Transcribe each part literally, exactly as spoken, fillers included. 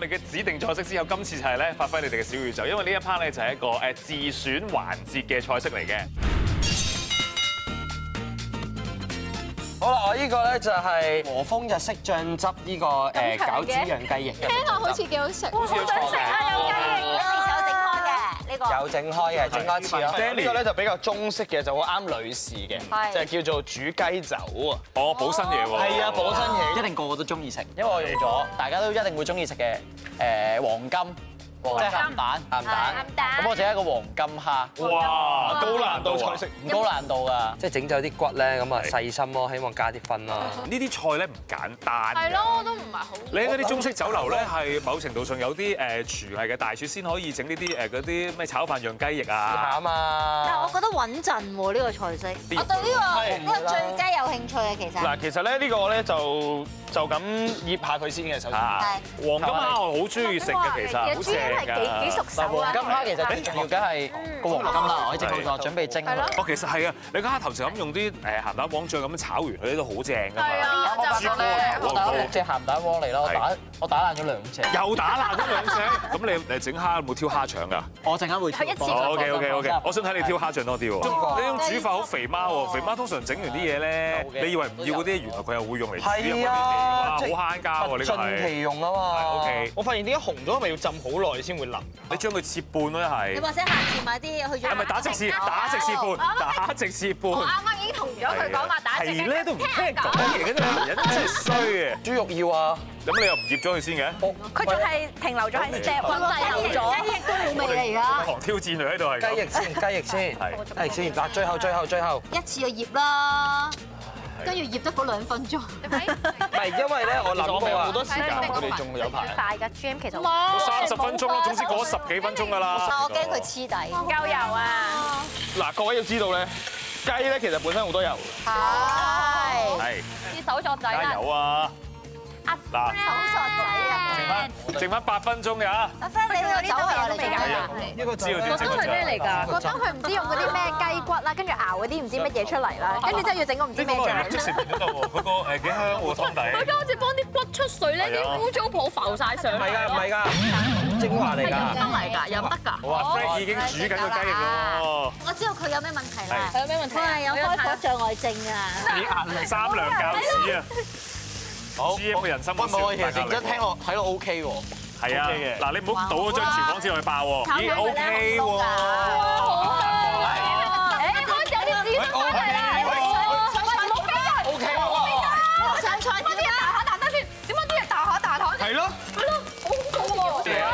哋嘅指定菜式之後，今次就係咧發揮你哋嘅小宇宙，因為呢一 part 咧就係一個誒自選環節嘅菜式嚟嘅。 好啦，我呢個咧就係和風日式醬汁呢個誒餃子釀雞翼。 聽落好似幾好食， 好似有錯嘅。 有雞翼，其實有整開嘅呢個。 有整開嘅，整多一次咯。 呢個咧就比較中式嘅，就好啱女士嘅，就係叫做煮雞酒啊。 哦，補身嘢喎。 係啊，補身嘢， 一定個個都中意食，因為我用咗大家都一定會中意食嘅誒黃金。即係鹹蛋，鹹蛋，咁我整一個黃金蝦。 哇， 高難度菜式， 唔高難度㗎。 即係整走啲骨咧，咁啊細心咯，希望加啲分啦。 呢啲菜咧唔簡單。 係咯，我都唔係好。 你喺嗰啲中式酒樓咧，係某程度上有啲誒廚藝嘅大廚先可以整呢啲誒嗰啲咩炒飯釀雞翼啊。 啱啊！ 但係我覺得穩陣喎呢個菜式，我對呢個呢個醉雞有興趣嘅其實。 嗱，其實咧呢個咧就就咁醃下佢先嘅，首先。 黃金蝦我好中意食嘅，其實好正㗎。 幾熟手啊！ 黃金蝦其實最重要嘅係個黃金啦，我整好咗，準備蒸佢。 哦，其實係啊，你個蝦頭就咁用啲誒鹹蛋黃醬咁樣炒完佢都好正㗎嘛。 係啊， 我就我打六隻鹹蛋黃嚟啦，我打我打爛咗兩隻。 又打爛咗兩隻，咁你誒整蝦有冇挑蝦腸㗎？ 我陣間會挑。 O K O K O K， 我想睇你挑蝦醬多啲喎。呢種煮法好肥媽喎，肥媽通常整完啲嘢咧，你以為唔要嗰啲，原來佢又會用嚟煮一個嘢㗎嘛，好慳家喎呢個係。 盡其用啊嘛。 O K， 我發現點解紅咗，咪要浸好耐先會腍。 你將佢切半咯，一係。 你或者下次買啲去咗。 係咪打直切？打直切半，打直切半。 我啱啱已經同咗佢講話打直切。 係咧，都唔聽講嘢嘅男人真係衰嘅。 豬肉要啊， 咁你又唔醃咗佢先嘅？ 佢仲係停留咗喺 step one 滯留咗，雞翼都冇味嚟㗎。 狂挑戰佢喺度係。 雞翼先，雞翼先，雞翼先。嗱，最後最後最後。 一次就醃啦，跟住醃得嗰兩分鐘。 唔係，因為咧我諗過啊， 好多時間佢哋仲有排。 快㗎 G M 其實。 冇三十分鐘咯，總之過咗十幾分鐘㗎啦。 我驚佢黐底。 唔夠油啊！ 嗱，各位要知道咧，雞咧其實本身好多油。 係。 係。 啲手作仔啦。 加油啊！嗱， 手作仔啊！ 剩翻剩翻八分鐘㗎。 阿 Friend 你呢個酒係我嚟㗎。 呢個知道點整係咩嚟㗎？ 覺得佢唔知用嗰啲咩雞骨啦，跟住熬嗰啲唔知乜嘢出嚟啦，跟住之後要整個唔知咩醬。 即食麵都得喎，佢個誒幾香喎湯底。 佢而家好似幫啲骨出水咧，啲污糟泡浮晒上嚟。 唔係㗎，唔係㗎，精華嚟㗎。 得嚟㗎，有得㗎。 我話 Fred 已經煮緊個雞翼咯。 我知道佢有咩問題啦。 係有咩問題？ 佢係有開火障礙症啊！ 三娘教子啊！好，G M 嘅人生冇喂，其實認真聽落睇落 O K 喎。 係啊，嗱你唔好倒嗰張廚房紙落去爆喎，咦 O K 喎。 誒，開始有啲紫色翻嚟啦！冇飛啊 O K 喎。 我上菜點啊？ 彈下彈得先，點解啲嘢彈下彈下先？ 係咯。 係咯，好恐怖喎！成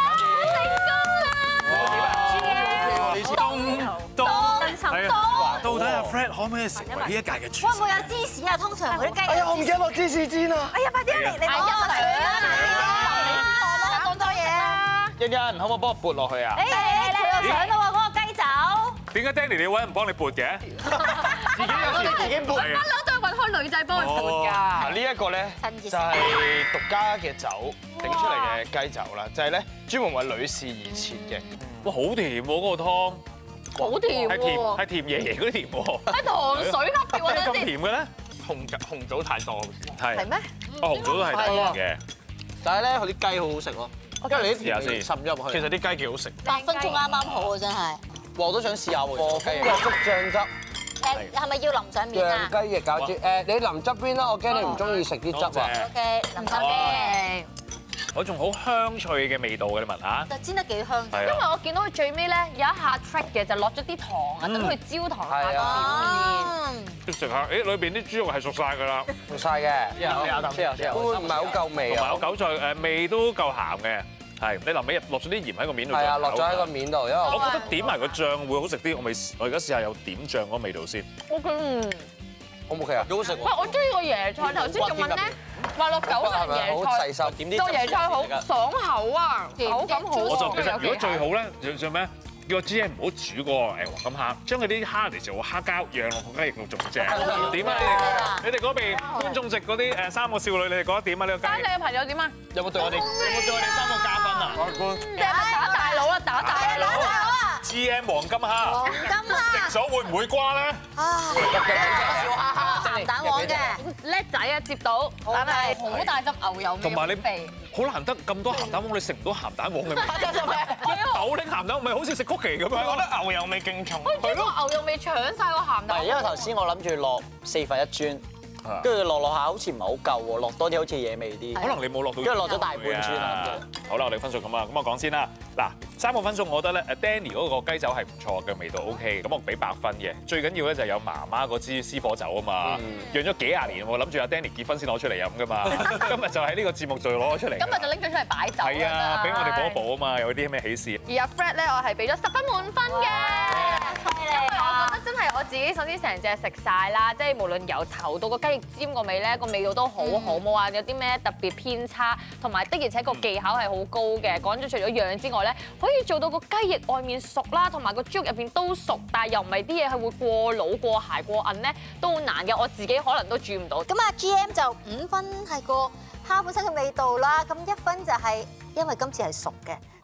功啦！ 東東係啊，到底阿 Fred 可唔可以成為呢一屆嘅廚神？ 會唔會有芝士啊？通常嗰啲雞。 哎呀，我唔記得落芝士煎啊！ 哎呀，快啲嚟嚟攞啊！嚟啊！講多嘢啊！ 欣欣，可唔可以幫我撥落去啊？ 誒佢又想到喎嗰個雞酒。 點解 Danny 你揾唔幫你撥嘅？ 自己有時自己撥。 不嬲都係揾開女仔幫佢撥㗎。 嗱呢一個咧就係獨家嘅酒整出嚟嘅雞酒啦，就係咧專門為女士而設嘅。 哇，好甜喎嗰個湯， 好甜係甜喎， 係甜爺爺嗰啲甜喎。 喺糖水級嘅喎， 點解咁真係。 甜嘅咧？ 紅紅棗太多， 係係咩？ 哦，紅棗都係甜嘅。 但係咧，佢啲雞好好食咯，因為你啲甜味滲入去。 其實啲雞幾好食。 八分鐘啱啱好啊！真係。 我都想試下喎。 和風日式醬汁誒係咪要淋上面啊釀雞翼餃子。誒，你淋側邊啦，我驚你唔中意食啲汁啊。 ？OK，淋上面。 嗰種好香脆嘅味道嘅，你聞下。 就煎得幾香。 係因為我見到佢最尾咧有一下 trick 嘅，就落咗啲糖啊，等佢焦糖下個哦。 食下，誒裏邊啲豬肉係熟晒㗎啦， 唔晒嘅， 有有之後之後。 會唔會唔係好夠味啊？ 同埋有韭菜誒味都夠鹹嘅，係你臨尾落咗啲鹽喺個面度。 係啊，落咗喺個面度，因為我覺得點埋個醬會好食啲，我未我而家試下有點醬嗰個味道先。 O K，嗯。 O 唔 OK 啊？ 幾好食喎。 喂，我中意個椰菜，頭先仲問咧，話落九層係咪好椰菜， 細心？ 點啲個椰菜好爽口啊，口感好。 我就其實如果最好咧，做做咩？叫個 G M 唔好煮個誒黃金蝦，將佢啲蝦嚟做蝦膠，釀落個雞翼度仲正。點啊？你哋你哋嗰邊觀眾席嗰啲誒三個少女，你哋覺得點啊？呢個雞三？你嘅朋友點啊？ 有冇對我哋有冇對我哋三個加分啊？ 你係咪打大佬啊？打大佬啊！ 超 G M 黃金蝦， 黃金蝦食咗會唔會瓜咧？ 啊，鹹蛋黃嘅， 叻仔啊，接到，但係好大汁牛油味， 同埋你肥。 好難得咁多鹹蛋黃，你食唔到鹹蛋黃嘅味。一豆拎鹹蛋，咪好似食曲奇咁樣。 我覺得牛油味勁重。 係咯，牛油味搶晒個鹹唔蛋。 係因為頭先我諗住落四分一磚，跟住落落下好似唔係好夠喎，落多啲好似野味啲。 可能你冇落到， 跟住落咗大半磚啊。 好啦，我哋分數咁啊，咁我講先啦。嗱，三個分數，我覺得咧，誒 Danny 嗰個雞酒係唔錯嘅，味道 OK，咁我俾百分嘅。最緊要咧就係有媽媽嗰支私火酒啊嘛，釀咗幾廿年喎，諗住阿 Danny 結婚先攞出嚟飲噶嘛，今日就喺呢個節目度攞咗出嚟。 今日就拎咗出嚟擺酒。 係啊，俾我哋補一補啊嘛，有啲咩喜事。 而阿 Fred 咧，我係俾咗十分滿分嘅。 犀利我覺得真係我自己首先成隻食晒啦，即係無論由頭到個雞翼尖個味咧，個味道都好好，冇話有啲咩特別偏差，同埋的而且個技巧係好高嘅。講咗除咗樣之外咧，可以做到個雞翼外面熟啦，同埋個豬肉入邊都熟，但係又唔係啲嘢係會過老過鞋過韌咧，都好難嘅。我自己可能都煮唔到。 咁啊 G M 就五分係個蝦本身嘅味道啦，咁一分就係因為今次係熟嘅，